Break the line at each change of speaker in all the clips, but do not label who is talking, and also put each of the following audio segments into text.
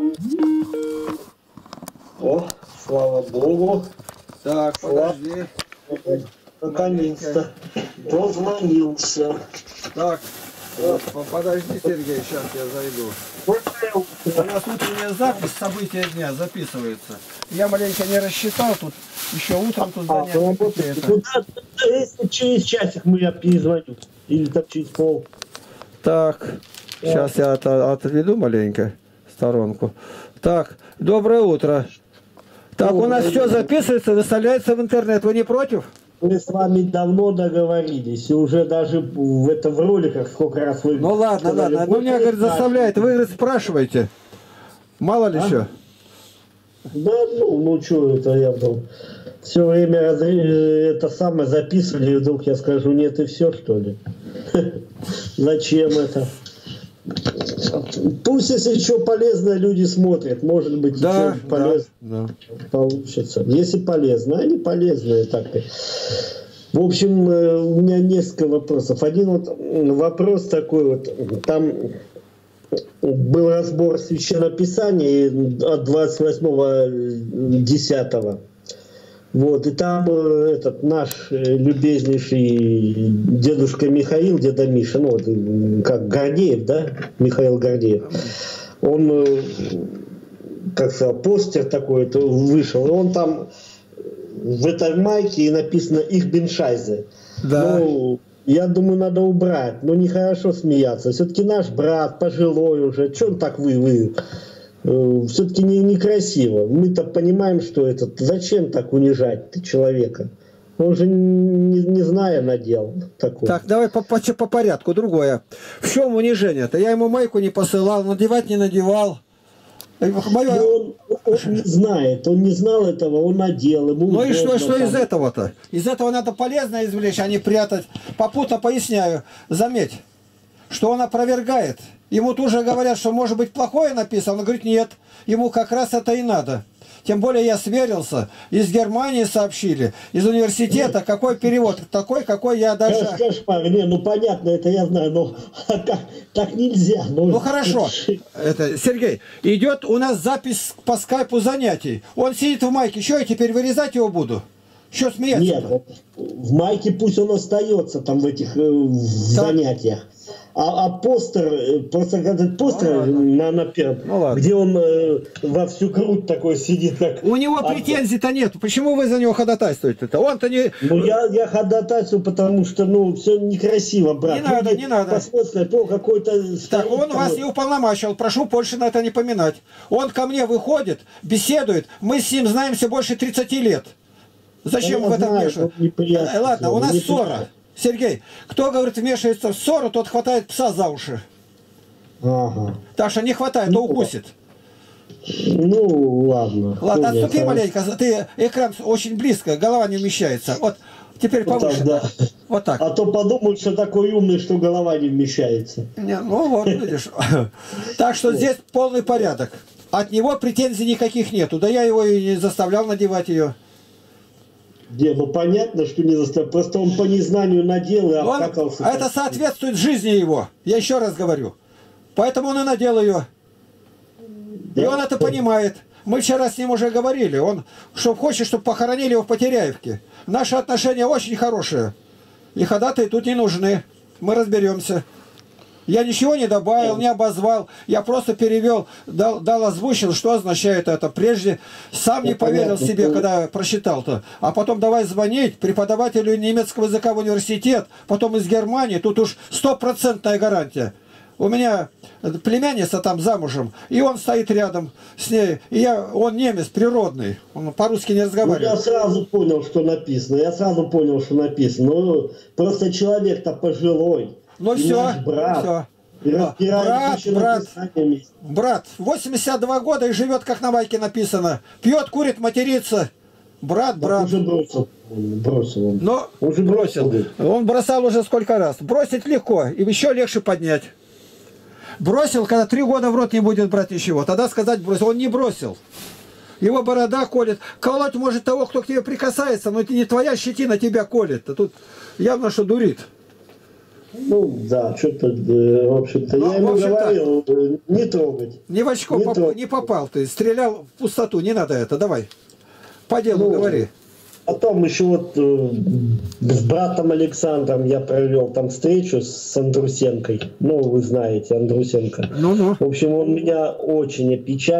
О, слава Богу.
Так, подожди.
Наконец-то дозвонился.
Так, подожди, Сергей, сейчас я зайду. У нас утренняя запись, события дня записывается. Я маленько не рассчитал, тут еще утром тут занятия.
Куда? Если через часик я перезвоню. Или так через пол.
Так, сейчас я отведу маленько в сторонку. Так, доброе утро. Так, у нас все записывается, выставляется в интернет. Вы не против?
Мы с вами давно договорились, и уже даже в роликах сколько раз вы...
Ну ладно,
сказали,
ладно. Ну меня, говорит, заставляет. Вы, говорит, спрашиваете. Мало ли что.
Да, ну что это я вдруг... Все время это самое записывали, и вдруг я скажу, нет, и все, что ли? Зачем это? Пусть, если что полезное, люди смотрят. Может быть,
да,
полезно получится. Если полезно, а не полезное, так и. В общем, у меня несколько вопросов. Один вот вопрос такой вот. Там был разбор Священного Писания от 28.10. Вот, и там этот наш любезнейший дедушка Михаил, деда Миша, ну вот как Гордеев, да, Михаил Гордеев, он, как сказал, постер такой вышел, и он там в этой майке и написано «Их беншайзе».
Да.
Ну, я думаю, надо убрать, но нехорошо смеяться. Все-таки наш брат, пожилой уже, что он так вы? Все-таки некрасиво. Мы-то понимаем, что это. Зачем так унижать человека? Он же не зная надел такой.
Так, давай по порядку. Другое. В чем унижение-то? Я ему майку не посылал, надевать не надевал.
Он не знает, он не знал этого, он надел.
Ну и что из этого-то? Из этого надо полезно извлечь, а не прятать. Попутно поясняю. Заметь, что он опровергает. Ему тоже говорят, что может быть плохое написано. Он говорит, нет, ему как раз это и надо. Тем более я сверился. Из Германии сообщили, из университета, какой перевод. Такой, какой я даже...
Кошмар, ну понятно, это я знаю, но так нельзя.
Ну хорошо. Это, Сергей, идет у нас запись по скайпу занятий. Он сидит в майке. Что я теперь вырезать его буду? Что смеяться?
Нет, в майке пусть он остается там в этих занятиях. А постер, просто этот постер на первом, где он во всю грудь такой сидит. Как...
У него претензий-то нет. Почему вы за него ходатайствуете-то? Он-то не...
Ну, я ходатайствую, потому что, все некрасиво, брат.
Не надо, не надо.
Посмотрят, какой-то...
Так, он вас не уполномачивал. Прошу больше на это не поминать. Он ко мне выходит, беседует. Мы с ним знаемся больше 30 лет. Зачем в этом вмешиваться? Ладно, у нас ссора. Сергей, кто, говорит, вмешивается в ссору, тот хватает пса за уши.
Ага.
Так что не хватает, то укусит.
Ну, ладно.
Ладно, отступи маленько. Ты экран очень близко, голова не вмещается. Вот, теперь повыше. Да. Вот так.
А то подумают, что такой умный, что голова не вмещается.
Не, ну вот, видишь. Так что здесь полный порядок. От него претензий никаких нету. Да я его и не заставлял надевать ее.
Не, ну понятно, что не заставил. Просто он по незнанию надел и обкакался.
Это соответствует жизни его. Я еще раз говорю. Поэтому он и надел ее. Да. И он это понимает. Мы вчера с ним уже говорили. Он хочет, чтобы похоронили его в Потеряевке. Наши отношения очень хорошие. И ходатаи тут не нужны. Мы разберемся. Я ничего не добавил, не обозвал. Я просто перевел, дал озвучил, что означает это. Прежде сам не поверил себе, когда прочитал-то. А потом давай звонить преподавателю немецкого языка в университет, потом из Германии. Тут уж 100% гарантия. У меня племянница там замужем, и он стоит рядом с ней. И он немец природный, он по-русски не разговаривает.
Ну, я сразу понял, что написано. Ну, просто человек-то пожилой.
Ну все,
брат,
брат, 82 года и живет, как на майке написано. Пьет, курит, матерится. Брат.
Уже бросил.
Но уже бросил. Он бросал уже сколько раз. Бросить легко, и еще легче поднять. Бросил, когда 3 года в рот не будет брать ничего. Тогда сказать бросил. Он не бросил. Его борода колет. Колоть может того, кто к тебе прикасается, но это не твоя щетина тебя колет. А тут явно, что дурит.
Ну, да, что-то, в общем-то, я ему говорил, не трогать.
Не в очко не попал ты, стрелял в пустоту, не надо это, давай. По делу говори.
Потом еще вот с братом Александром я провел там встречу с Андрусенкой. Ну, вы знаете, Андрусенко.
Ну-ну.
В общем, он меня очень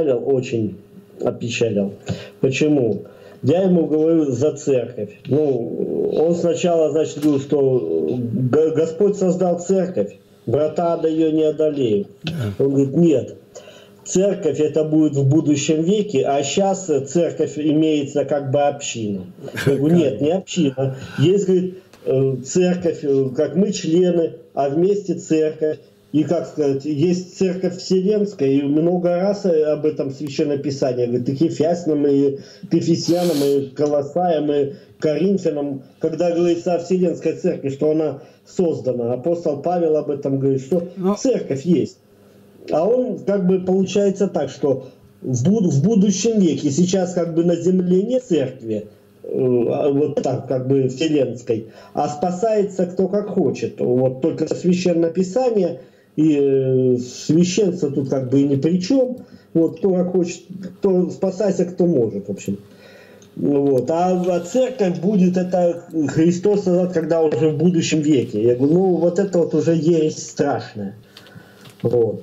опечалил. Почему? Я ему говорю за церковь. Ну, он сначала, значит, говорил, что Господь создал церковь, врата ада ее не одолеют. Он говорит, нет. Церковь это будет в будущем веке, а сейчас церковь имеется как бы община. Я говорю, нет, не община. Есть, говорит, церковь, как мы члены, а вместе церковь. И, как сказать, есть церковь вселенская, и много раз об этом Священное Писание говорит, и к Ефесянам, и к Ефесянам, и к Колоссаям, и к Коринфянам, когда говорится о вселенской церкви, что она создана. Апостол Павел об этом говорит, что церковь есть. А он как бы получается так, что в будущем веке сейчас как бы на земле нет церкви, вот так как бы вселенской, а спасается кто как хочет. Вот только Священное Писание и священство тут как бы и ни при чем. Вот кто как хочет, кто спасайся, кто может, в общем. Вот. А церковь будет это Христос, когда уже в будущем веке. Я говорю, ну вот это вот уже ересь страшная. Вот.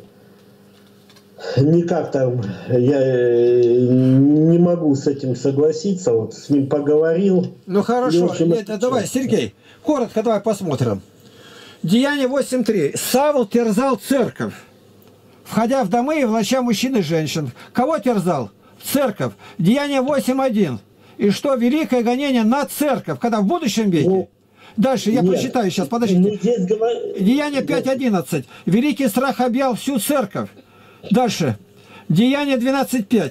Никак там я не могу с этим согласиться. Вот с ним поговорил.
Ну хорошо, давай, Сергей, коротко давай посмотрим. Деяние 8.3. Савл терзал церковь, входя в дома и влача мужчин и женщин. Кого терзал? Церковь. Деяние 8.1. И что великое гонение на церковь, когда в будущем веке? Ну, дальше я прочитаю сейчас, подождите. Деяние 5.11. Великий страх объял всю церковь. Дальше. Деяние 12.5.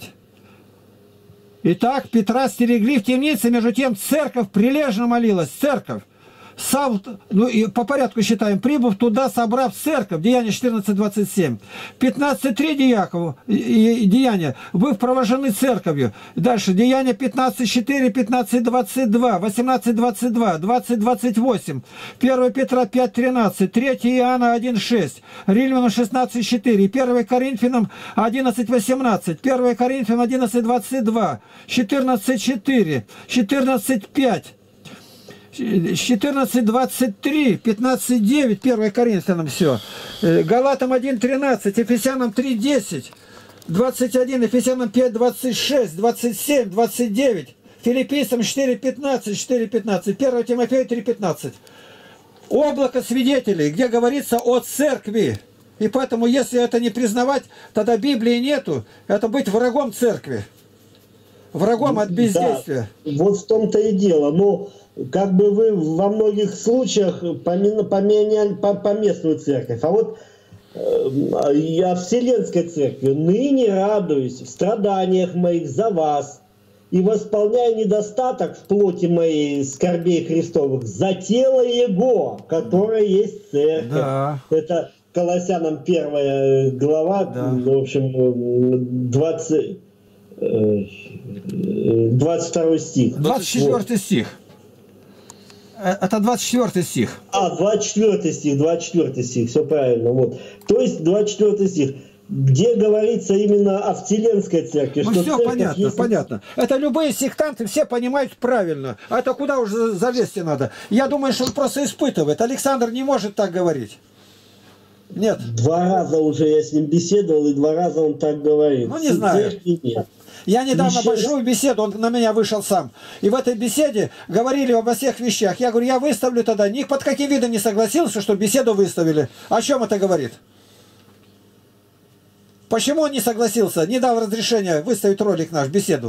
Итак, Петра стерегли в темнице, между тем церковь прилежно молилась. Церковь. Савл, ну и по порядку считаем, прибыв туда, собрав церковь, Деяние 14.27, 15.3 деяния, быв провожены церковью. Дальше, Деяние 15.4, 15.22, 18.22, 20.28, 1 Петра 5.13, 3 Иоанна 1.6, Римлянам 16.4, 1 Коринфянам 11.18, 1 Коринфянам 11.22, 14.4, 14.5, 14.23, 15.9, 1 Коринфянам все. Галатам 1.13, Ефесянам 3.10, 21, Ефесянам 5.26, 27, 29, Филиппийцам 4.15, 4.15, 1 Тимофею 3.15. Облако свидетелей, где говорится о церкви. И поэтому, если это не признавать, тогда Библии нету. Это быть врагом церкви. Врагом от бездействия.
Да, вот в том-то и дело. Но как бы вы во многих случаях поменяли поместную церковь. А вот я в Вселенской церкви ныне радуюсь в страданиях моих за вас и восполняю недостаток в плоти моей скорбей Христовых за тело Его, которое есть церковь. Да. Это Колоссянам 1 глава, да. В общем, 22 стих.
24 вот. Стих. Это 24 стих.
24 стих, все правильно. Вот. То есть 24 стих, где говорится именно о Вселенской церкви.
Ну,
что
все понятно, есть... понятно. Это любые сектанты все понимают правильно. А это куда уже залезть надо? Я думаю, что он просто испытывает. Александр не может так говорить. Нет. 2 раза уже я с ним беседовал, и 2 раза он так говорит. Ну, не знаю. Нет. Я недавно большую беседу, он на меня вышел сам. И в этой беседе говорили обо всех вещах. Я говорю, я выставлю тогда. Ни под каким видом не согласился, что беседу выставили. О чем это говорит? Почему он не согласился, не дал разрешения выставить ролик наш, беседу?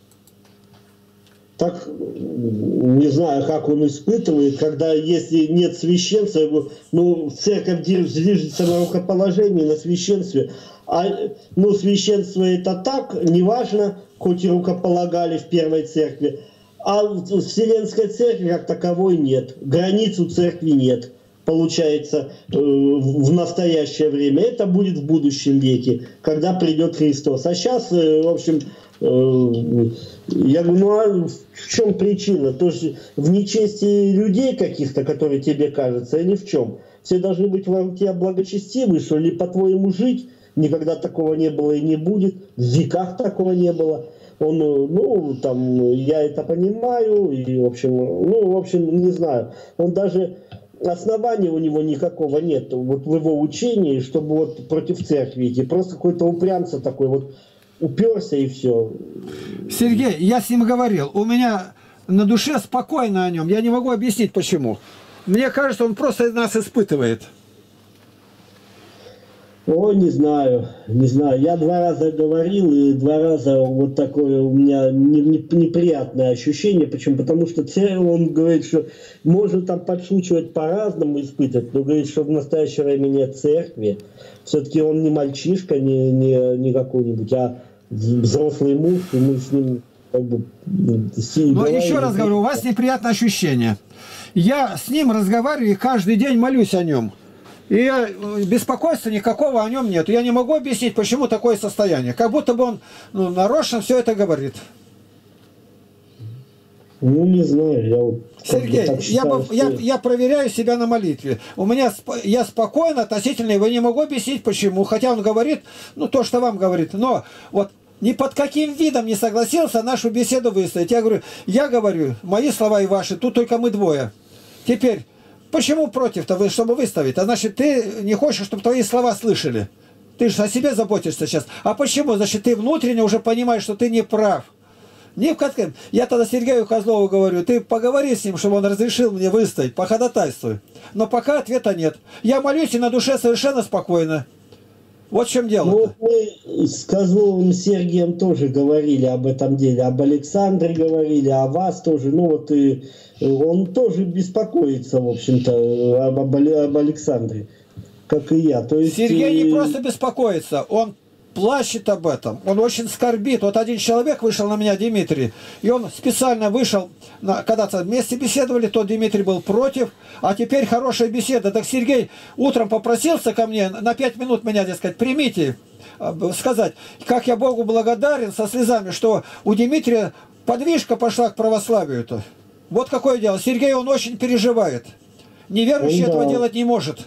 Так, не знаю, как он испытывает, когда, если нет священства, ну, церковь движется на рукоположении, на священстве. А, ну, священство это так, неважно, хоть и рукополагали в первой церкви, а в Вселенской церкви как таковой нет, границ у церкви нет, получается, в настоящее время. Это будет в будущем веке, когда придет Христос. А сейчас, в общем, я говорю, ну а в чем причина? То есть в нечестии людей каких-то, которые тебе кажутся, или в чем? все должны быть вокруг тебя благочестивы, что ли, по-твоему жить? Никогда такого не было и не будет, в веках такого не было. Он, ну, там, я это понимаю, и, в общем, не знаю. Он даже, основания у него никакого нет, вот в его учении, чтобы вот против церкви идти. Просто какой-то упрямца такой, вот, уперся и все.
Сергей, я с ним говорил, у меня на душе спокойно о нем, я не могу объяснить почему. Мне кажется, он просто нас испытывает.
О, не знаю. Я 2 раза говорил, и 2 раза вот такое у меня неприятное ощущение. Почему? Потому что он говорит, что можно там подшучивать по-разному, испытывать, но говорит, что в настоящее время нет церкви. Все-таки он не мальчишка, не какой-нибудь, а взрослый муж, и мы с ним как бы...
Но еще раз говорю, у вас неприятное ощущение. Я с ним разговариваю и каждый день молюсь о нем. И беспокойства никакого о нем нет. Я не могу объяснить, почему такое состояние. Как будто бы он нарочно все это говорит.
Ну, не знаю. Я вот
Сергей, я проверяю себя на молитве. Я спокойно относительно его не могу объяснить, почему. Хотя он говорит, ну, то, что вам говорит. Но вот ни под каким видом не согласился нашу беседу выставить. Я говорю, мои слова и ваши, тут только мы двое. Теперь... Почему против-то, чтобы выставить? А значит, ты не хочешь, чтобы твои слова слышали. Ты же о себе заботишься сейчас. А почему? Значит, ты внутренне уже понимаешь, что ты не прав. Ни в каком... Я тогда Сергею Козлову говорю, ты поговори с ним, чтобы он разрешил мне выставить, походатайствуй. Но пока ответа нет. Я молюсь, и на душе совершенно спокойно. Вот в чем дело.
Ну, мы с Козловым Сергием тоже говорили об этом деле. Об Александре говорили, о вас тоже. Ну вот и он тоже беспокоится, в общем-то, об Александре, как и я. То есть,
Сергей не просто беспокоится, он плачет об этом. Он очень скорбит. Вот один человек вышел на меня, Дмитрий, и он специально вышел, когда-то вместе беседовали, то Дмитрий был против, а теперь хорошая беседа. Так Сергей утром попросился ко мне, на 5 минут меня, дескать, примите, сказать, как я Богу благодарен со слезами, что у Дмитрия подвижка пошла к православию-то. Вот какое дело. Сергей, он очень переживает. Неверующий этого делать не может.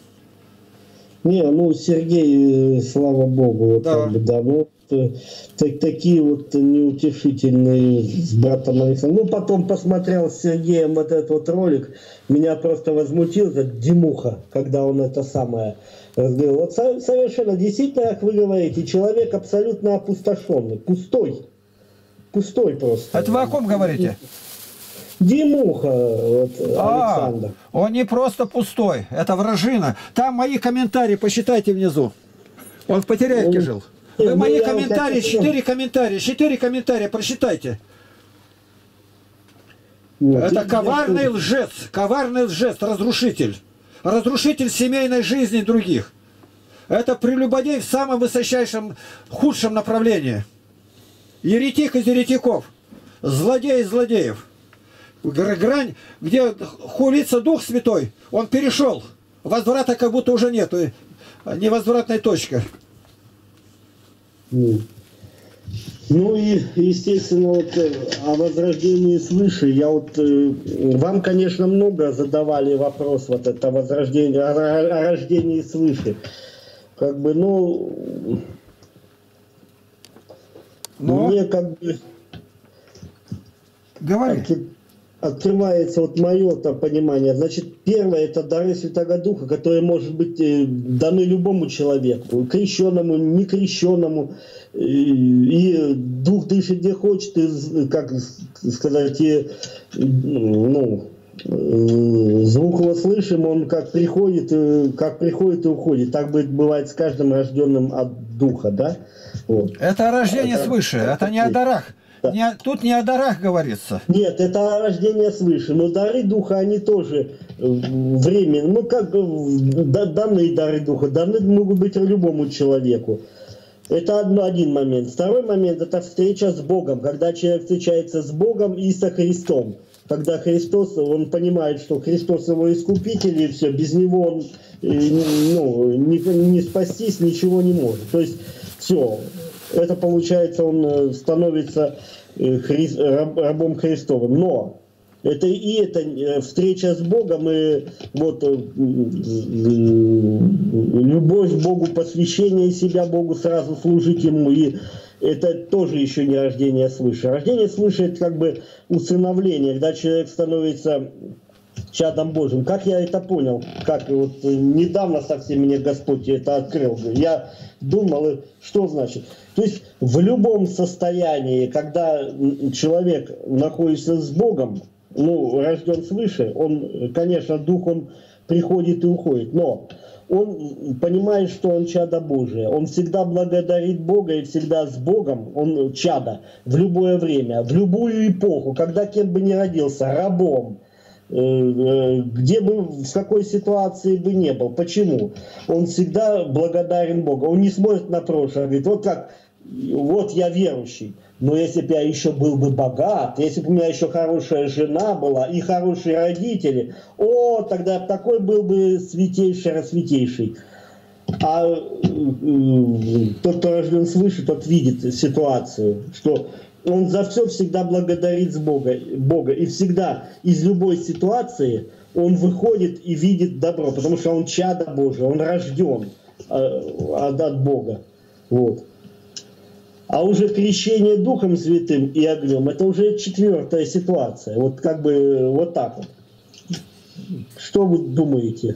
Не, ну Сергей, слава Богу, вот,
да.
Как бы, да, ну, такие вот неутешительные с братом Александром. Ну, потом посмотрел с Сергеем вот этот вот ролик, меня просто возмутил этот Димуха, когда он это самое разговаривал. Вот совершенно, действительно, как вы говорите, человек абсолютно опустошенный, пустой просто.
Это вы о ком говорите?
Димуха, вот, Александр.
Он не просто пустой, это вражина. Там мои комментарии, посчитайте внизу. Он в Потеряевке жил. Вы мои комментарии, 4 комментария, прочитайте. Вот. Это коварный лжец, разрушитель. Разрушитель семейной жизни других. Это прелюбодей в самом высочайшем, худшем направлении. Еретик из еретиков. Злодей из злодеев. Грань, где хулится Дух Святой, он перешел. Возврата как будто уже нету. Невозвратная точка.
Ну и, естественно, вот о возрождении свыше. Я вот вам, конечно, много задавали вопрос вот это возрождение, о рождении свыше. Как бы, ну, мне как бы открывается вот мое там понимание. Значит, первое — это дары Святого Духа, которые, может быть, даны любому человеку, крещенному, некрещенному, и Дух дышит где хочет, и, как сказать, и, ну, звук его слышим, он как приходит и уходит. Так бывает с каждым рожденным от Духа, да? Вот.
Это рождение свыше, это не о дарах. Да. Тут не о дарах говорится.
Нет, это рождение свыше. Но дары Духа, они тоже временные. Ну, как данные дары Духа, даны могут быть любому человеку. Это один момент. Второй момент — это встреча с Богом. Когда человек встречается с Богом и со Христом. Когда Христос, он понимает, что Христос его искупитель, и все, без него он не спастись, ничего не может. То есть, все. Это получается, он становится рабом Христовым. Но Это и это встреча с Богом, и вот любовь к Богу, посвящение себя Богу, сразу служить Ему. И это тоже еще не рождение свыше. Рождение свыше — это как бы усыновление, когда человек становится чадом Божьим. Как я это понял? Как вот недавно совсем мне Господь это открыл. Я думал, что значит. То есть в любом состоянии, когда человек находится с Богом, ну, рожден свыше, он, конечно, дух, он приходит и уходит, но он понимает, что он чадо Божие. Он всегда благодарит Бога и всегда с Богом. Он чадо в любое время, в любую эпоху, когда кем бы ни родился, рабом, где бы, в какой ситуации бы не был. Почему? Он всегда благодарен Богу. Он не смотрит на прошлое, говорит, вот как, вот я верующий. Но если бы я еще был бы богат, если бы у меня еще хорошая жена была и хорошие родители, тогда я такой был бы святейший, рассвятейший. А тот, кто рожден свыше, тот видит ситуацию, что он за все всегда благодарит Бога. И всегда из любой ситуации он выходит и видит добро, потому что он чадо Божие, он рожден от Бога. Вот. А уже крещение Духом Святым и огнем — это уже 4-я ситуация. Вот как бы вот так вот. Что вы думаете?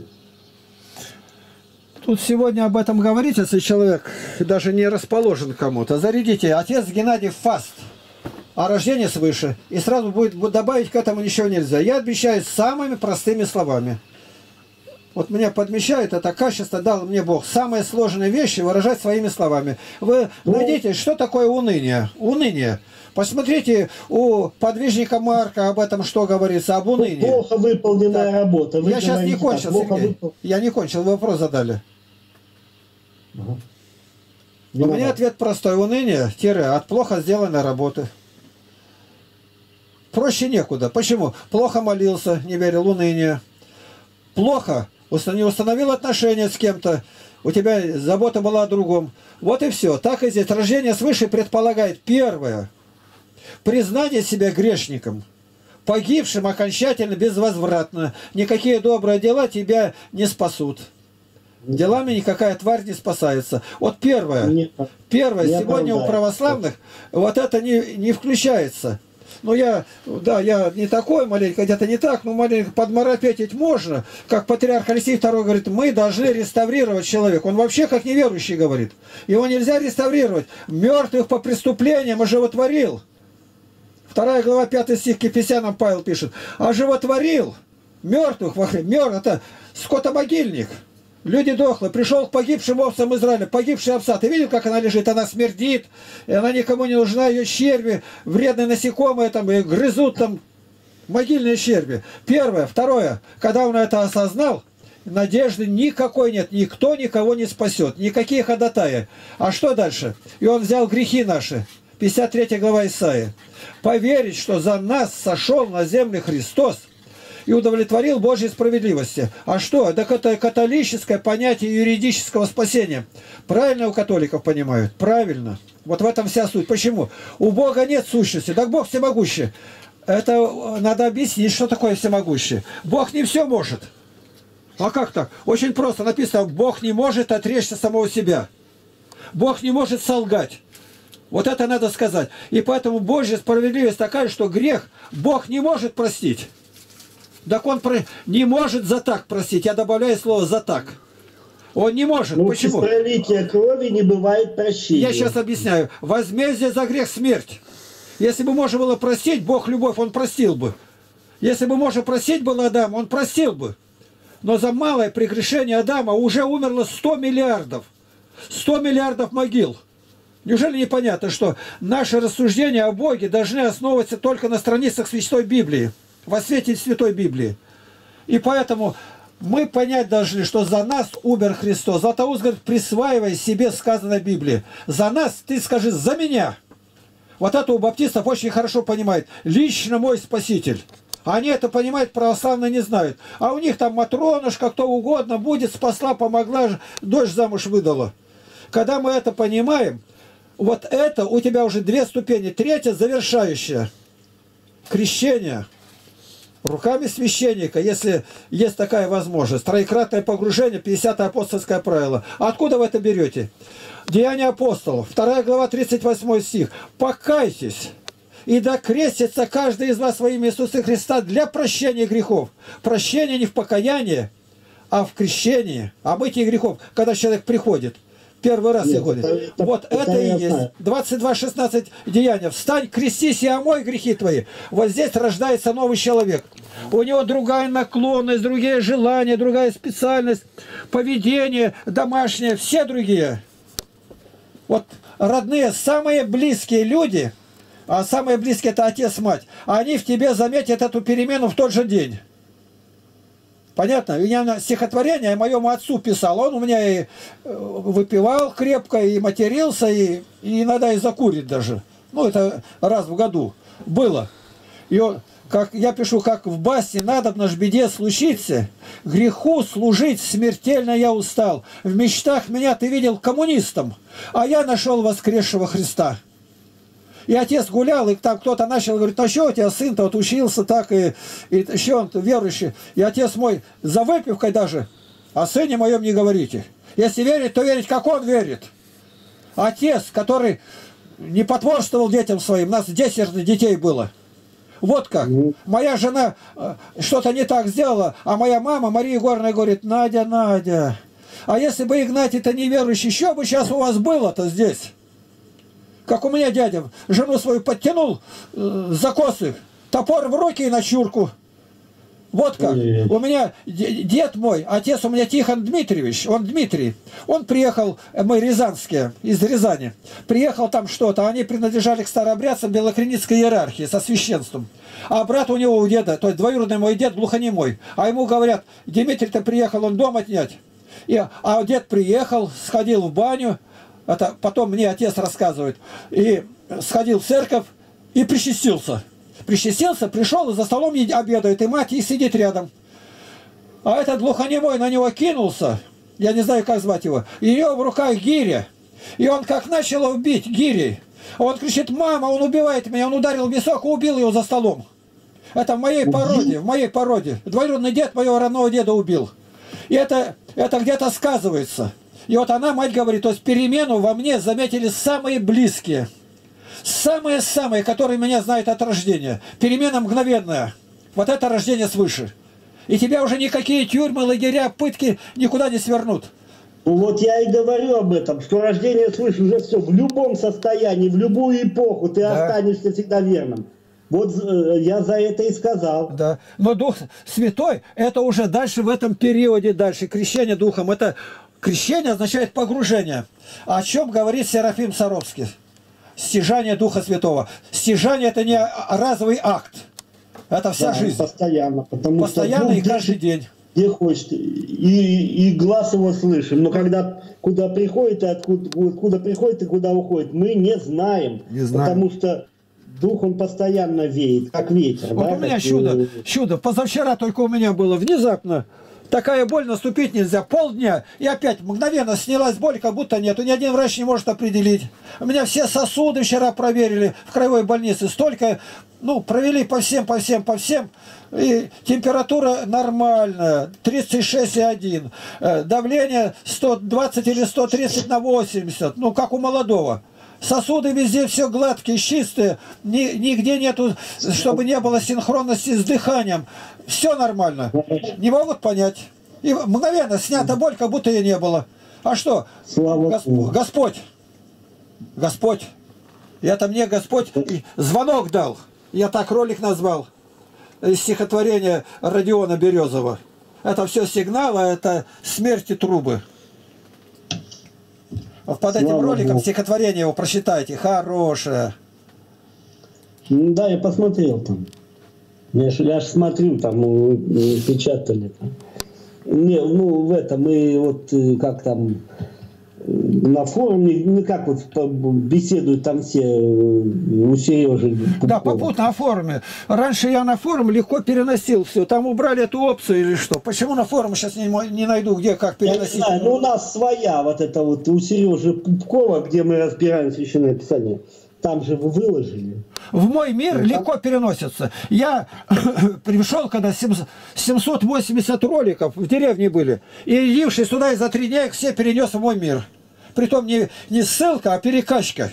Тут сегодня об этом говорить, если человек даже не расположен к кому-то. Зарядите отец Геннадий Фаст о рождении свыше. И сразу будет добавить к этому ничего нельзя. Я обещаю самыми простыми словами. Вот меня подмечает это качество, дал мне Бог. Самые сложные вещи выражать своими словами. Вы найдите, что такое уныние. Уныние. Посмотрите у подвижника Марка об этом, что говорится, об унынии.
Плохо выполненная работа.
Я сейчас не кончил, Сергей. Я не кончил, вы вопрос задали. У меня ответ простой. Уныние — от плохо сделанной работы. Проще некуда. Почему? Плохо молился, не верил, уныние. Плохо не установил отношения с кем-то, у тебя забота была о другом. Вот и все. Так и здесь. Рождение свыше предполагает первое — признание себя грешником, погибшим окончательно, безвозвратно. Никакие добрые дела тебя не спасут. Делами никакая тварь не спасается. Вот первое. Первое. Сегодня у православных вот это не включается. Ну, я не такой маленько, где-то не так, но маленько подмарапетить можно. Как патриарх Алексей II говорит, мы должны реставрировать человека. Он вообще как неверующий говорит. Его нельзя реставрировать. Мертвых по преступлениям оживотворил. 2 глава 5 стих к Ефесянам Павел пишет. Оживотворил мертвых. Это скотобогильник. Люди дохлые. Пришел к погибшим овцам Израиля. Погибшая овца. Ты видел, как она лежит? Она смердит. И она никому не нужна. Ее черви, вредные насекомые там, и грызут там. Могильные черви. Первое. Второе. Когда он это осознал, надежды никакой нет. Никто никого не спасет. Никакие ходатаи. А что дальше? И он взял грехи наши. 53 глава Исаии. Поверить, что за нас сошел на землю Христос и удовлетворил Божьей справедливости. А что? Так это католическое понятие юридического спасения. Правильно у католиков понимают? Правильно. Вот в этом вся суть. Почему? У Бога нет сущности. Так Бог всемогущий. Это надо объяснить, что такое всемогущий. Бог не все может. А как так? Очень просто написано, Бог не может отречься самого себя. Бог не может солгать. Вот это надо сказать. И поэтому Божья справедливость такая, что грех Бог не может простить. Так он не может за так простить. Я добавляю слово «за так». Он не может. Почему?
Без пролития крови не бывает прощения.
Я сейчас объясняю. Возмездие за грех — смерть. Если бы можно было простить, Бог любовь, он простил бы. Если бы можно простить было Адама, он простил бы. Но за малое прегрешение Адама уже умерло 100 миллиардов. 100 миллиардов могил. Неужели непонятно, что наши рассуждения о Боге должны основываться только на страницах Святой Библии? Во свете Святой Библии. И поэтому мы понять должны, что за нас умер Христос. Златоуст говорит, присваивай себе сказанное в Библии. За нас, ты скажи, за меня. Вот это у баптистов очень хорошо понимает. Лично мой Спаситель. Они это понимают, православные не знают. А у них там Матронушка, кто угодно, будет, спасла, помогла, дочь замуж выдала. Когда мы это понимаем, вот это у тебя уже 2 ступени. 3-я завершающая. Крещение. Руками священника, если есть такая возможность. Троекратное погружение, 50-е апостольское правило. Откуда вы это берете? Деяния апостолов, 2 глава, 38 стих. «Покайтесь, и да крестится каждый из вас во имя Иисуса Христа для прощения грехов». Прощение не в покаянии, а в крещении, о мытии грехов, когда человек приходит. Первый раз ходит. Вот это и есть. 22:16 Деяния. «Встань, крестись и омой грехи твои». Вот здесь рождается новый человек. У него другая наклонность, другие желания, другая специальность, поведение домашнее, все другие. Вот родные, самые близкие люди, а самые близкие это отец, мать, они в тебе заметят эту перемену в тот же день. Понятно? Я стихотворение моему отцу писал. Он у меня и выпивал крепко, и матерился, и иногда и закурит даже. Ну, это раз в году было. И он, как я пишу, как в басне: «Надобно ж беде случиться, греху служить смертельно я устал. В мечтах меня ты видел коммунистом, а я нашел воскресшего Христа». И отец гулял, и там кто-то начал, говорит: «Ну что у тебя сын-то вот учился так, и еще он верующий». И отец мой за выпивкой даже: «О сыне моем не говорите. Если верить, то верить, как он верит». Отец, который не потворствовал детям своим, у нас 10 детей было. Вот как. Моя жена что-то не так сделала, а моя мама, Мария Егоровна, говорит: «Надя, Надя, а если бы Игнатий-то неверующий, что бы сейчас у вас было-то здесь?» Как у меня дядя жену свою подтянул за косы, топор в руки и на чурку. Вот как. У меня дед мой, отец у меня Тихон Дмитриевич, он Дмитрий. Он приехал, мы рязанские, из Рязани. Приехал там что-то, они принадлежали к старообрядцам белокреницкой иерархии со священством. А брат у него, у деда, то есть двоюродный мой дед, глухонемой. А ему говорят: «Дмитрий-то приехал, он дом отнять». А дед приехал, сходил в баню. Это потом мне отец рассказывает. И сходил в церковь и причастился. Причастился, пришел и за столом обедает, и мать и сидит рядом. А этот глухонемой на него кинулся, я не знаю, как звать его, и у него в руках гиря. И он как начал его бить гирей. Он кричит: «Мама, он убивает меня!» Он ударил в висок и убил его за столом. Это в моей породе. Двоюродный дед моего родного деда убил. И это где-то сказывается. И вот она, мать, говорит, то есть перемену во мне заметили самые близкие. Самые-самые, которые меня знают от рождения. Перемена мгновенная. Вот это рождение свыше. И тебя уже никакие тюрьмы, лагеря, пытки никуда не свернут.
Ну вот я и говорю об этом, что рождение свыше уже все. В любом состоянии, в любую эпоху ты останешься всегда верным. Вот я за это и сказал.
Да. Но Дух Святой, это уже дальше в этом периоде, дальше. Крещение Духом, это... Крещение означает погружение. О чем говорит Серафим Саровский? Стяжание Духа Святого. Стяжание — это не разовый акт. Это вся жизнь.
Постоянно.
Постоянно и каждый день.
Где хочет. И глаз его слышим. Но когда куда приходит и откуда приходит и куда уходит, мы не знаем. Потому что Дух, он постоянно веет, как ветер.
Вот да? У меня чудо. Позавчера только у меня было внезапно. Такая боль, наступить нельзя. Полдня, и опять мгновенно снялась боль, как будто нету. Ни один врач не может определить. У меня все сосуды вчера проверили в краевой больнице. Столько, провели по всем. И температура нормальная, 36,1. Давление 120 или 130 на 80. Как у молодого. Сосуды везде все гладкие, чистые, нигде нету, чтобы не было синхронности с дыханием. Все нормально. Не могут понять. И мгновенно снята боль, как будто ее не было. А что? Господь. Это мне Господь звонок дал. Я так ролик назвал. Из стихотворения Родиона Березова. Это все сигналы, это смерти трубы. Вот под этим роликом стихотворение его прочитайте. Хорошее.
Да, я посмотрел там. Я ж смотрю, там печатали. Там. Не, в этом, мы вот как там на форуме, как вот беседуют там все у Сережи.
Да, попутно на форуме. Раньше я на форум легко переносил все. Там убрали эту опцию или что? Почему на форуме сейчас не найду, где как переносить?
Я не знаю, у нас своя вот эта вот у Сережи Пупкова, где мы разбираем Священное Писание. там же вы выложили.
В мой мир легко переносится. Я пришел, когда 780 роликов в деревне были, и явившись туда, и за 3 дня их все перенес в мой мир. Притом не ссылка, а перекачка.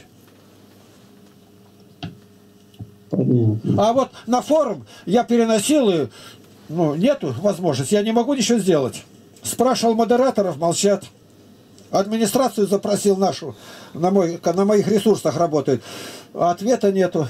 Понятно.
А вот на форум я переносил, и ну, нету возможности, я не могу ничего сделать. Спрашивал модераторов, молчат. Администрацию запросил нашу, на моих ресурсах работает. Ответа нету.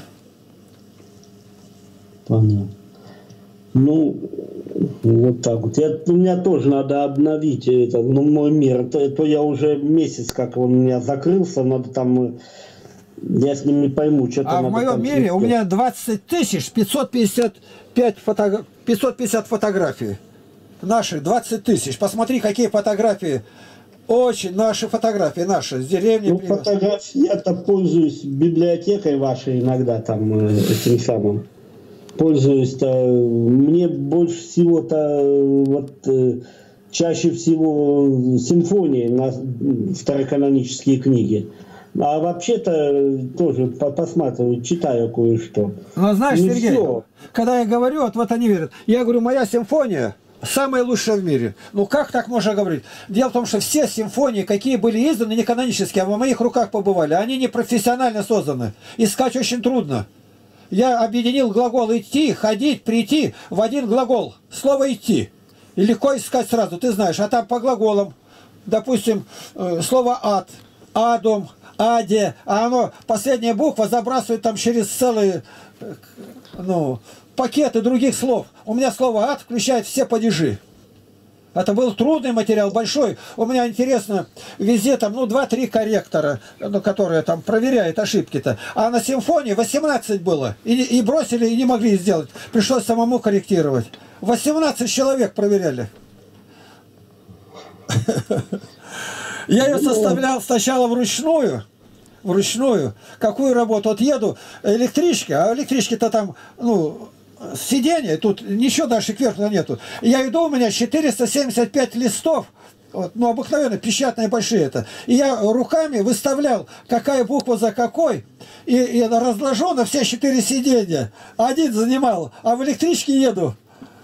Понятно. Ну, вот так вот. У меня тоже надо обновить это, ну, мой мир. То я уже месяц, как он у меня закрылся, надо там... Я с ним не пойму, что-то
А в моем мире у меня 20 550 фотографий. Наши 20 тысяч. Посмотри, какие фотографии. Очень наши фотографии, наши, с деревни.
Ну, фотографии, я-то пользуюсь библиотекой вашей иногда, там, этим самым. Пользуюсь-то. Мне больше всего-то, вот, чаще всего симфонии на второканонические книги. А вообще-то тоже посматриваю, читаю кое-что.
Ну, знаешь,
не
Сергей,
все.
когда я говорю, вот они верят, я говорю, моя симфония самая лучшая в мире. Ну, как так можно говорить? Дело в том, что все симфонии, какие были изданы, не канонические, а в моих руках побывали, они не профессионально созданы. Искать очень трудно. Я объединил глагол «идти», «ходить», «прийти» в один глагол. Слово «идти». И легко искать сразу, ты знаешь. А там по глаголам, допустим, слово «ад», «адом», «аде», а оно, последняя буква забрасывает там через целые, ну, пакеты других слов. У меня слово «ад» включает все падежи. Это был трудный материал, большой. У меня интересно, везде там, ну, 2-3 корректора, ну, которые там проверяют ошибки-то. А на симфонии 18 было. И бросили, и не могли сделать. Пришлось самому корректировать. 18 человек проверяли. Я ее составлял сначала вручную. Какую работу? Вот еду, электричка, а электрички-то там, ну, сиденье, тут ничего дальше кверху нету. Я иду, у меня 475 листов, вот, ну, обыкновенно, печатные большие это. И я руками выставлял, какая буква за какой, и разложу на все 4 сиденья. Один занимал, а в электричке еду.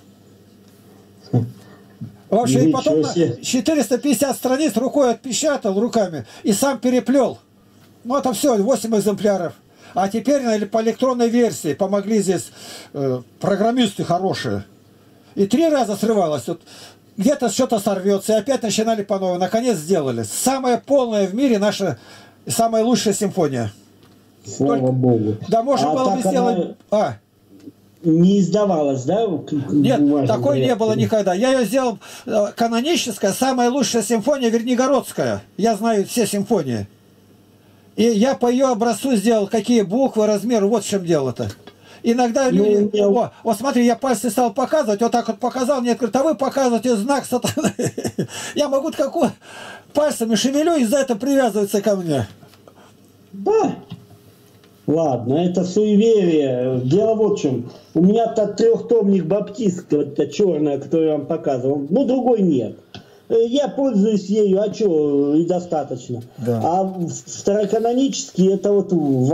Вообще, и потом 450 страниц рукой отпечатал руками и сам переплел. Ну, это все, 8 экземпляров. А теперь по электронной версии помогли здесь программисты хорошие. И 3 раза срывалось. Вот, где-то что-то сорвется, и опять начинали по новой. Наконец сделали. Самая полная в мире наша, самая лучшая симфония.
Слава Богу.
Да, можно было бы сделать...
Не издавалась, да?
Нет, такой не было никогда. Я ее сделал каноническая, самая лучшая симфония Вернигородская. Я знаю все симфонии. И я по ее образцу сделал, какие буквы, размеры, вот в чем дело-то. Иногда люди... Вот смотри, я пальцы стал показывать, вот так вот показал, мне говорят, а вы показываете знак сатаны. Я могу какой пальцами шевелю, и за это привязывается ко мне.
Да. Ладно, это суеверие. Дело вот в чем. У меня-то 3-томник баптист, это черная, которую я вам показывал, но другой нет. Я пользуюсь ею, а что, и достаточно. Да. А второканонические, это вот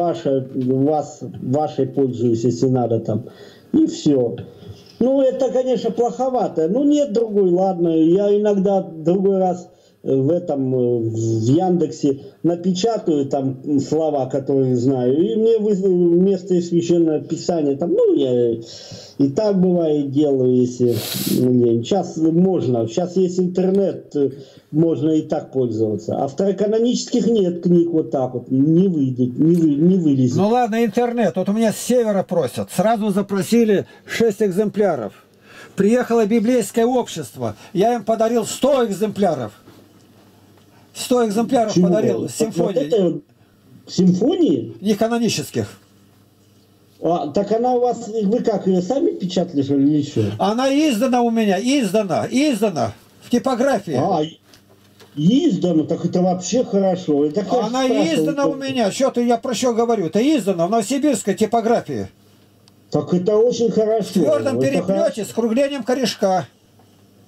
вашей пользуюсь, если надо там. И все. Ну, это, конечно, плоховато. Ну, нет другой, ладно. Я иногда другой раз в Яндексе напечатаю там слова, которые знаю, и мне вместо священного писания там, ну, я и так бывает делаю, если сейчас можно, сейчас есть интернет, можно и так пользоваться, а второканонических нет книг вот так вот, не выйдет, не вылезет.
Ну ладно, интернет, вот у меня с севера просят, сразу запросили 6 экземпляров, приехало библейское общество, я им подарил 100 экземпляров. 100 экземпляров
Чего?
подарил симфонии.
Вот это симфонии?
Не канонических.
Так она у вас, вы как, ее сами печатали, что ли, или что?
Она издана у меня, издана в типографии.
Издана, так это вообще хорошо. Это
она издана у меня, что-то я про что говорю, это издана в новосибирской типографии.
Так это очень хорошо.
В твердом переплете с круглением корешка.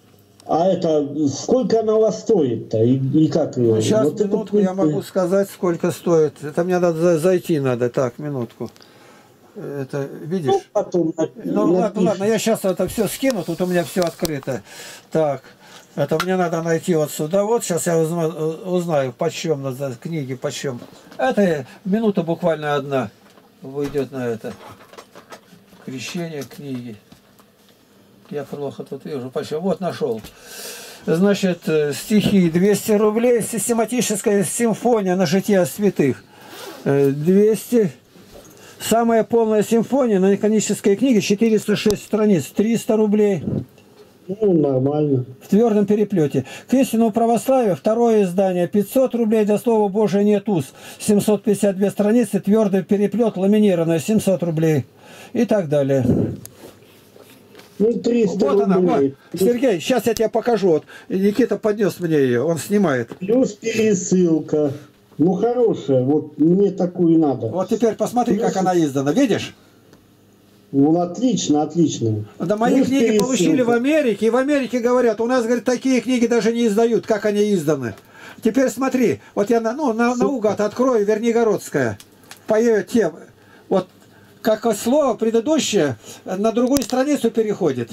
А это, сколько она у вас стоит-то? И как ее?
Ну, сейчас,
Вот
минутку, я могу сказать, сколько стоит. Это мне надо зайти надо. Так, минутку. Это, видишь?
Ну, потом
Ну, ладно, я сейчас это все скину, тут у меня все открыто. Так, это мне надо найти вот сюда. Вот сейчас я узнаю, почем надо книги, почем. Это минута буквально одна выйдет на это. Крещение книги. Я плохо тут вижу, почем. Вот нашел. Значит, стихи 200 рублей, систематическая симфония на житие святых. 200. Самая полная симфония на канонической книге 406 страниц, 300 рублей.
Ну, нормально.
В твердом переплете. К истинному православию второе издание 500 рублей, для слова Божия нет уз. 752 страницы, твердый переплет, ламинированное 700 рублей. И так далее.
Ну, 300
вот она,
рублей.
вот. Сергей, сейчас я тебе покажу. Вот. Никита поднес мне ее, он снимает.
Плюс пересылка. Ну, хорошая, вот мне такую надо.
Вот теперь посмотри, как она издана, видишь?
Ну, отлично, отлично.
Да, мои
плюс
книги
пересылка.
получили в Америке, и в Америке говорят, у нас, говорит, такие книги даже не издают, как они изданы. Теперь смотри, вот я наугад открою Вернигородская, появится тема. Вот как слово предыдущее на другую страницу переходит.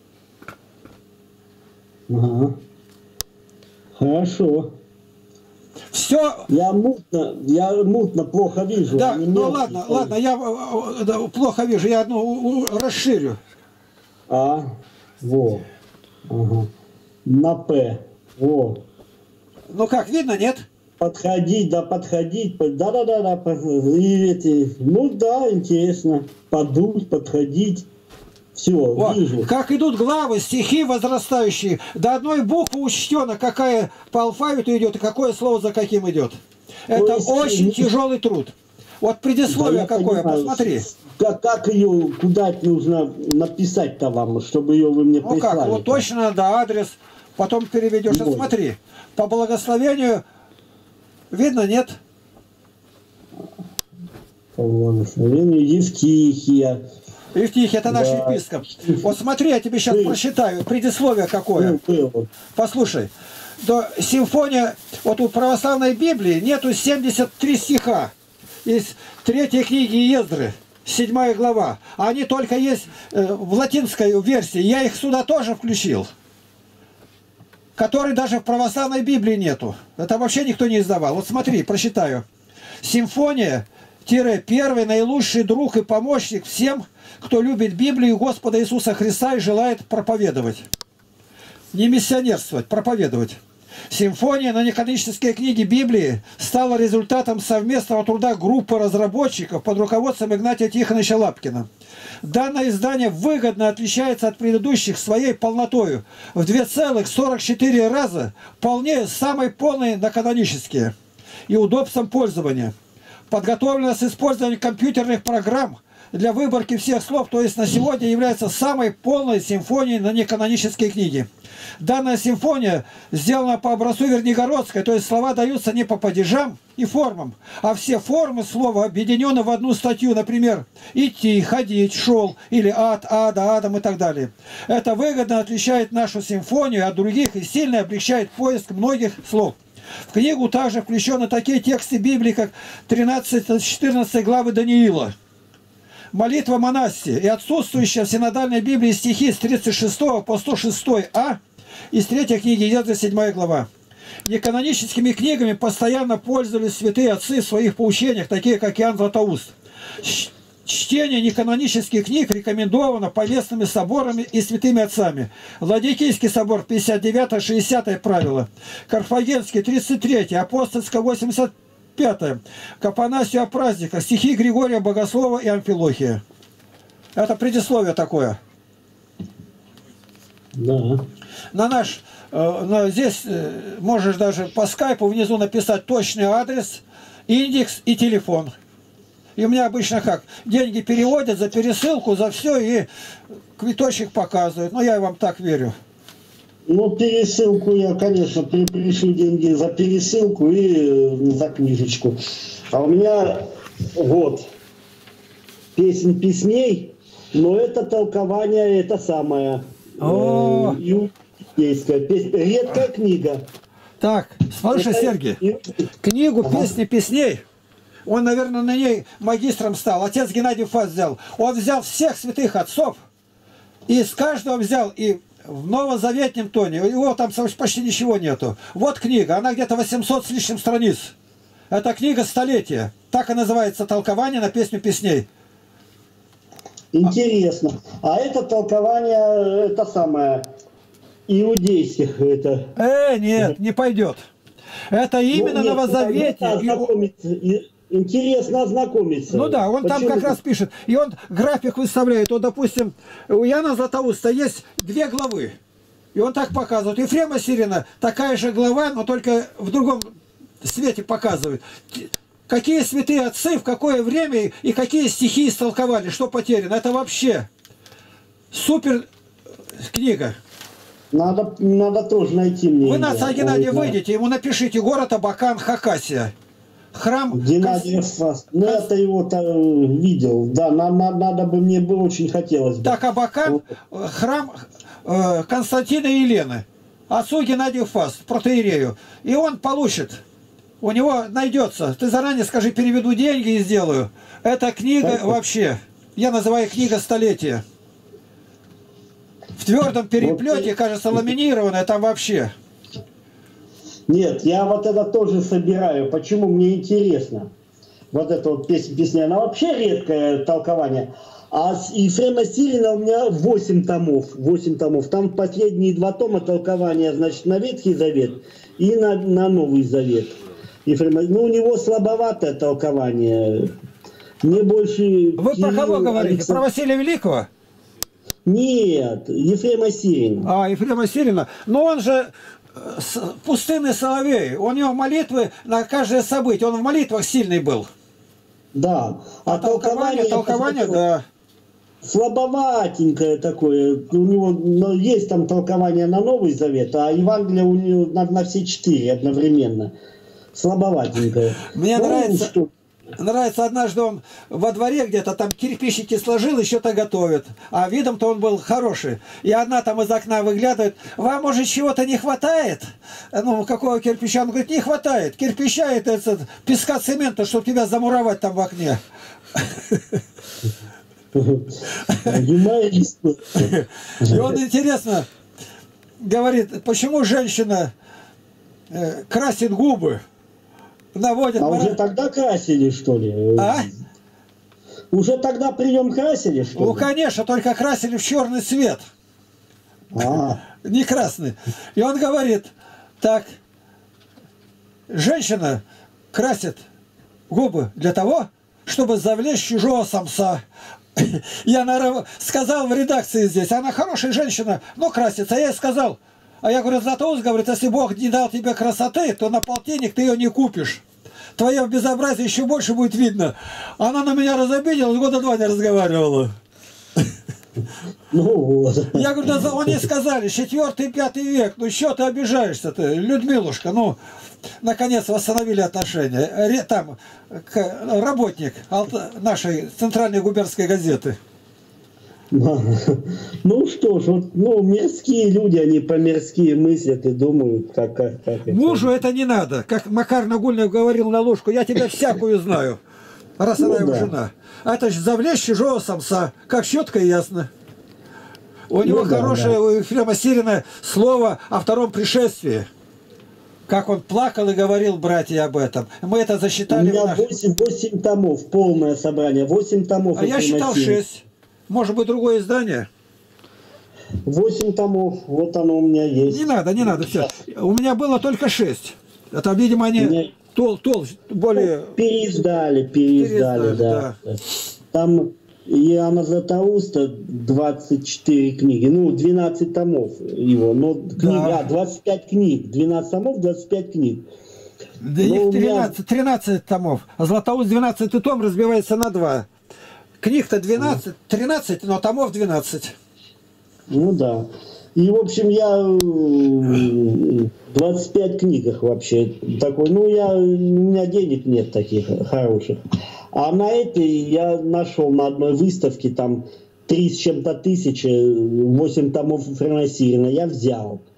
Ага. Хорошо.
Все.
Я мутно плохо вижу.
Да, ну ладно, я плохо вижу, я одну расширю.
Во. Ага. На П. Во.
Ну как, видно, нет?
Подходить. Да. И эти, ну да, интересно. Подуть, подходить. Все, вижу.
Как идут главы, стихи возрастающие. До одной буквы учтено, какая по алфавиту идет и какое слово за каким идет. Это очень тяжелый труд. Вот предисловие да, какое, понимаю, посмотри.
Как ее, куда нужно написать-то вам, чтобы ее вы мне прислали?
Ну как, вот точно надо адрес, потом переведешь. Вот. Смотри, по благословению, видно, нет?
По благословению Евтихия.
Евтихий, это наш епископ. Вот смотри, я тебе сейчас прочитаю. Предисловие какое. Послушай. Да, симфония, вот у православной Библии нету 73 стиха из 3 книги Ездры, 7 глава. Они только есть в латинской версии. Я их сюда тоже включил. Которой даже в православной Библии нету. Это вообще никто не издавал. Вот смотри, прочитаю. Симфония первый наилучший друг и помощник всем, кто любит Библию Господа Иисуса Христа и желает проповедовать. Не миссионерствовать, проповедовать. Симфония на неканонические книги Библии стала результатом совместного труда группы разработчиков под руководством Игнатия Тихоновича Лапкина. Данное издание выгодно отличается от предыдущих своей полнотою. В 2,44 раза полнее самой полной на канонические и удобством пользования. Подготовлена с использованием компьютерных программ для выборки всех слов, то есть на сегодня является самой полной симфонией на неканонические книги. Данная симфония сделана по образцу Вернигородской, то есть слова даются не по падежам и формам, а все формы слова объединены в одну статью, например, идти, ходить, шел, или ад, ада, адам и так далее. Это выгодно отличает нашу симфонию от других и сильно облегчает поиск многих слов. В книгу также включены такие тексты Библии, как 13-14 главы Даниила, молитва Манассии и отсутствующие в синодальной Библии стихи с 36 по 106а из 3 книги Ездры 7 глава. Неканоническими книгами постоянно пользовались святые отцы в своих поучениях, такие как Иоанн Златоуст. Чтение неканонических книг рекомендовано поместными соборами и святыми отцами. Ладикийский собор 59-60 правило, Карфагенский 33, Апостольское 85, к Афанасию о праздниках, стихи Григория Богослова и Амфилохия. Это предисловие такое.
Да.
На наш, здесь можешь даже по скайпу внизу написать точный адрес, индекс и телефон. И у меня обычно как? Деньги переводят за пересылку, за все, и квиточек показывают. Но я вам так верю.
Ну, пересылку я, конечно, пришлю деньги за пересылку и за книжечку. А у меня вот песнь песней, но это толкование, это самое. иудейская песня. Редкая книга.
Так, слушай, Сергей, книгу «Песни песней», он, наверное, на ней магистром стал. Отец Геннадий Фас взял. Он взял всех святых отцов, и из каждого взял, и в новозаветнем тоне, его там почти ничего нету. Вот книга, она где-то 800 с лишним страниц. Это книга столетия. Так и называется «Толкование на песню песней».
Интересно. А это толкование, это самое, иудейских. Это...
Нет, не пойдет. Это именно новозаветие.
Интересно ознакомиться.
Ну да, он
Почему?
там как раз пишет. И он график выставляет. Вот, допустим, у Иоанна Златоуста есть 2 главы. И он так показывает. Ефрема Сирина такая же глава, но только в другом свете показывает. Какие святые отцы, в какое время и какие стихи истолковали, что потеряно. Это вообще супер книга.
Надо тоже найти мне.
Вы на отца Геннадия выйдете, ему напишите город Абакан, Хакасия. Храм...
Геннадий Фас. Ну, это его видел. Да, надо бы, мне бы очень хотелось бы.
Так, Абакан, храм Константина и Елены. Отцу Геннадию Фас, протоиерею. И он получит. У него найдется. Ты заранее скажи, переведу деньги и сделаю. Эта книга вообще, я называю книга столетия. В твердом переплете, кажется, ламинированная, там вообще.
Нет, я вот это тоже собираю. Почему? Мне интересно. Вот эта вот песня, она вообще редкое толкование. А с Ефрема Сирина у меня 8 томов. 8 томов. Там последние 2 тома толкования, значит, на Ветхий Завет и на Новый Завет. Ефрема, ну, у него слабоватое толкование. Мне больше...
Вы про кого говорите? Про Василия Великого?
Нет, Ефрема Сирина.
Ефрема Сирина. Но он же пустынный соловей. У него молитвы на каждое событие. Он в молитвах сильный был.
Да.
А толкование, да.
Слабоватенькое такое. У него есть там толкование на Новый Завет, а Евангелие у него на все 4 одновременно. Слабоватенькое.
Мне нравится, однажды он во дворе где-то там кирпичики сложил, еще-то готовит. А видом-то он был хороший. И одна там из окна выглядывает. Вам, может, чего-то не хватает? Ну, какого кирпича? Он говорит, не хватает. Кирпича это песка цемента, чтобы тебя замуровать там в окне. И он, интересно, говорит, почему женщина красит губы? Наводят
уже тогда красили, что ли? Уже тогда прием красили, что ли?
Ну, конечно, только красили в черный цвет. Не красный. И он говорит, так, женщина красит губы для того, чтобы завлечь чужого самца. Я сказал в редакции здесь, она хорошая женщина, но красится. А я ей сказал, а я говорю, Златоуст говорит, если Бог не дал тебе красоты, то на полтинник ты ее не купишь. Твое безобразие еще больше будет видно. Она на меня разобиделась, 2 года не разговаривала.
Ну вот.
Я говорю, да они сказали, 4-5 век, ну что ты обижаешься-то, Людмилушка, ну, наконец восстановили отношения. Там работник нашей центральной губернской газеты.
Ну что ж, вот, мирские люди, они по-мирски мыслят и думают, как
Мужу это не надо. Как Макар Нагульнов говорил на ложку, я тебя всякую знаю, раз она его жена. А это же завлечь чужого самца, как четко и ясно. У него хорошее, у Ефрема Сирина, слово о втором пришествии. Как он плакал и говорил, братья, об этом. Мы это засчитали.
У меня 8 томов, полное собрание, 8 томов.
А я считал 6. Может быть, другое издание?
8 томов, вот оно у меня есть.
Не надо, все. У меня было только 6. Это, видимо, они более...
Переиздали, да. Там Иоанна Златоуста 24 книги, 12 томов его, но книга, 25 книг, 12 томов, 25 книг.
Да их 13 томов, а Златоуст 12 том разбивается на 2. Книг-то 13, но томов 12.
Ну да. И, в общем, я в 25 книгах вообще такой. У меня денег нет таких хороших. А на этой я нашел на одной выставке там 3 с чем-то тысячи, 8 томов Ефрема Сирина. Я взял.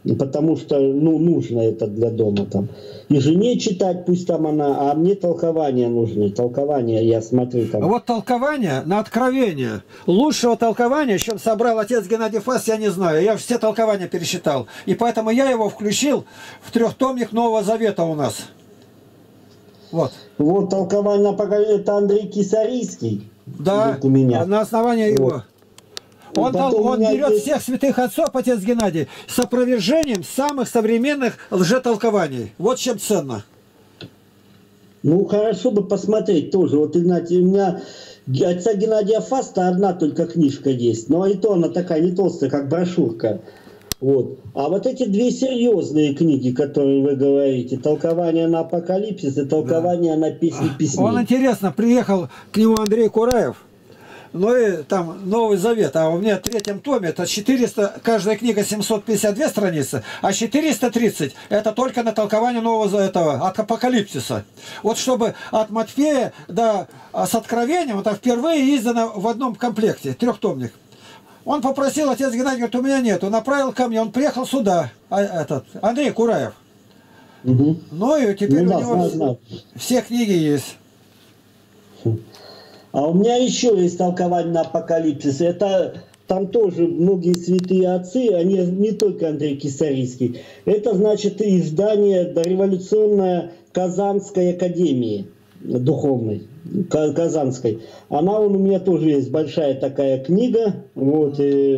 Потому что, ну, нужно это для дома там. И жене читать, пусть там она, а мне толкования нужны. Толкования я смотрю там.
А вот толкование на откровение. Лучшего толкования, чем собрал отец Геннадий Фас, я не знаю. Я все толкования пересчитал. И поэтому я его включил в трехтомник Нового Завета у нас. Вот.
Вот толкование это Андрей Кисарийский.
Да,
у меня.
на основании
вот.
его. Он берет есть... всех святых отцов, отец Геннадий, с опровержением самых современных лжетолкований. Вот чем ценно.
Ну, хорошо бы посмотреть тоже. Вот, Игнатий, у меня отца Геннадия Фаста одна только книжка есть. Но и то она такая не толстая, как брошюрка. Вот. А вот эти две серьезные книги, которые вы говорите, толкование на Апокалипсис и толкование на Песни Песней.
Он, интересно, приехал к нему Андрей Кураев. Ну и там Новый Завет, а у меня в третьем томе это 400, каждая книга 752 страницы, а 430 это только на толкование Нового этого, от Апокалипсиса. Вот чтобы от Матфея до с Откровением, это впервые издано в одном комплекте, трехтомник. Он попросил, отец Геннадий говорит, у меня нету, направил ко мне, он приехал сюда, Андрей Кураев.
Угу.
Ну и теперь у него все книги есть.
А у меня еще есть толкование на Апокалипсис. Это там тоже многие святые отцы, они не только Андрей Кисарийский. Это значит издание дореволюционной Казанской академии духовной. Казанской. Она у меня тоже есть, большая такая книга. Вот,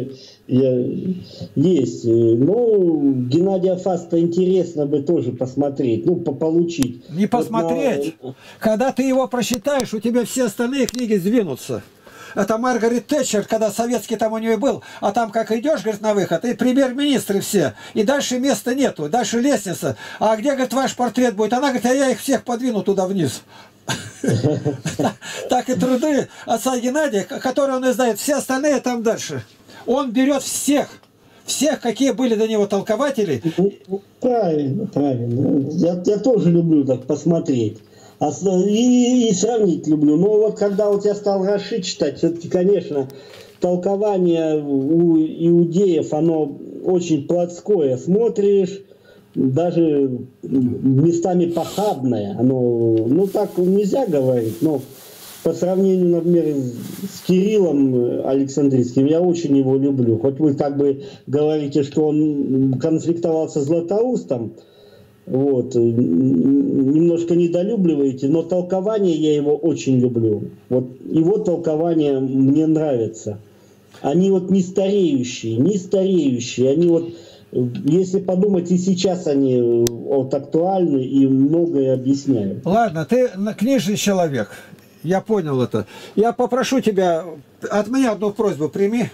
есть. Ну, Геннадия Фаста интересно бы тоже посмотреть, ну, получить.
Не посмотреть. Вот когда ты его прочитаешь, у тебя все остальные книги сдвинутся. Это Маргарет Тэтчер, когда советский там у нее был, а там как идешь, говорит, на выход, и премьер-министры все, и дальше места нету, дальше лестница. А где, говорит, ваш портрет будет? Она говорит, а я их всех подвину туда вниз. Так и труды отца Геннадия, которые он издает, все остальные там дальше. Он берет всех, какие были до него толкователи.
Правильно, правильно. Я тоже люблю так посмотреть. И сравнить люблю. Но вот когда вот я стал Раши читать, все-таки, конечно, толкование у иудеев, оно очень плотское. Смотришь, даже местами похабное. Оно, ну так нельзя говорить, но по сравнению, например, с Кириллом Александрийским, я очень его люблю. Хоть вы как бы говорите, что он конфликтовал со Златоустом, вот, немножко недолюбливаете, но толкование я его очень люблю. Вот его толкование мне нравится. Они вот не стареющие, они вот, если подумать, и сейчас они вот актуальны и многое объясняют.
Ладно, ты книжный человек, я понял это. Я попрошу тебя, от меня одну просьбу прими.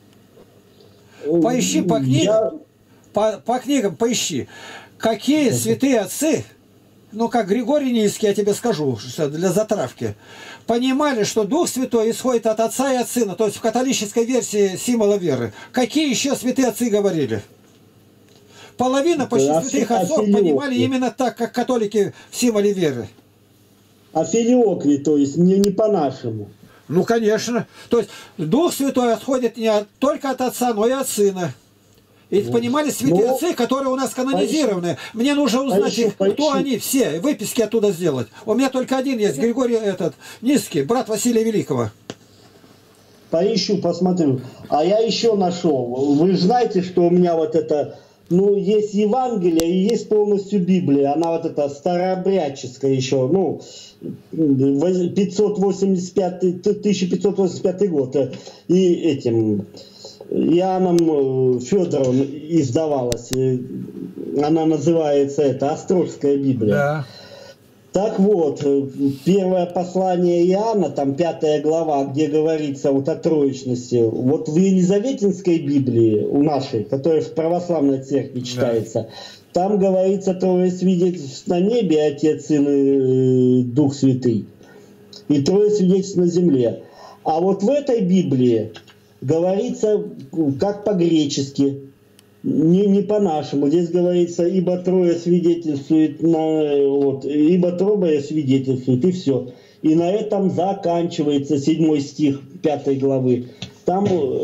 Поищи по книгам, по книгам поищи. Какие святые отцы, ну как Григорий Низкий, я тебе скажу, для затравки, понимали, что Дух Святой исходит от Отца и от Сына, то есть в католической версии символа веры. Какие еще святые отцы говорили? Половина почти святых отцов понимали именно так, как католики в символе веры.
А филиокви, то есть не по-нашему.
Ну конечно. То есть Дух Святой отходит не только от Отца, но и от Сына. И понимали святые отцы, которые у нас канонизированы. Мне нужно узнать их, кто они все, выписки оттуда сделать. У меня только один есть, Григорий Низкий, брат Василия Великого.
Поищу, посмотрю. А я еще нашел. Вы же знаете, что у меня вот это, ну, есть Евангелие и есть полностью Библия. Она вот эта старообрядческая еще, ну, 1585 год. И этим... Иоанном Федоровым издавалась. Она называется Острожская Библия. Да. Так вот, первое послание Иоанна, там 5 глава, где говорится вот о троечности. Вот в Елизаветинской Библии, у нашей, которая в православной церкви читается, да, там говорится трое свидетельств на небе, Отец, Сын и Дух Святый. И трое свидетельств на земле. А вот в этой Библии говорится как по-гречески, не по-нашему. Здесь говорится, ибо трое свидетельствует, ибо трое свидетельствует, и все. И на этом заканчивается 7 стих 5 главы. Там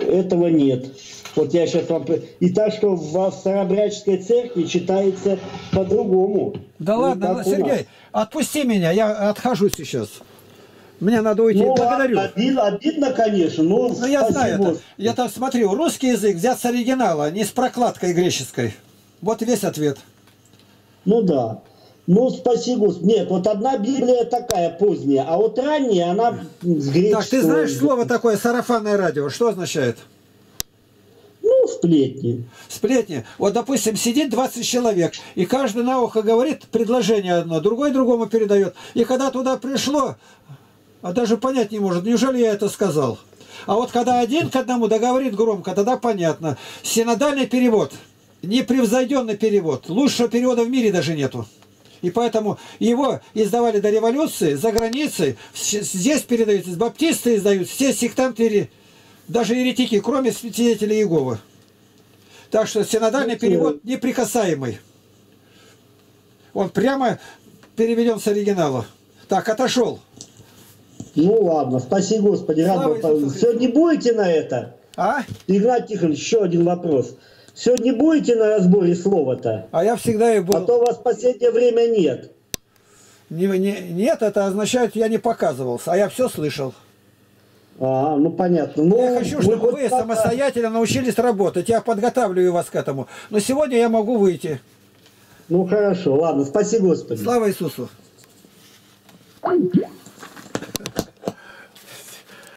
этого нет. Вот я сейчас вам... И так что в Старообрядческой церкви читается по-другому.
Да
не
ладно, Сергей, отпусти меня, я отхожу сейчас. Мне надо уйти.
Ну,
Благодарю.
Обидно, конечно, но
Ну, я знаю это.
Господи.
Я там смотрю, русский язык взят с оригинала, не с прокладкой греческой. Вот весь ответ.
Ну да. Ну, спасибо, Господи. Нет, вот одна Библия такая поздняя, а вот ранняя, она с греческого...
Так, ты знаешь слово такое сарафанное радио? Что означает?
Ну, сплетни.
Сплетни. Вот, допустим, сидит 20 человек, и каждый на ухо говорит предложение одно, другой другому передает. И когда туда пришло, а даже понять не может, неужели я это сказал? А вот когда один к одному договорит громко, тогда понятно. Синодальный перевод, непревзойденный перевод. Лучшего перевода в мире даже нету. И поэтому его издавали до революции, за границей. Здесь передаются, баптисты издают, все сектанты, даже еретики, кроме свидетелей Иеговы. Так что синодальный перевод неприкасаемый. Он прямо переведен с оригинала. Так, отошел.
Ну ладно, спаси Господи. Сегодня будете на это?
А?
Игнат Тихонович, еще один вопрос. Сегодня будете на разборе слова-то?
А я всегда и буду.
А то у вас в последнее время нет.
Нет, это означает, я не показывался, а я все слышал.
Ну понятно. Ну,
я хочу, чтобы вы самостоятельно научились работать. Я подготавливаю вас к этому. Но сегодня я могу выйти.
Ну хорошо, ладно, спаси Господи.
Слава Иисусу.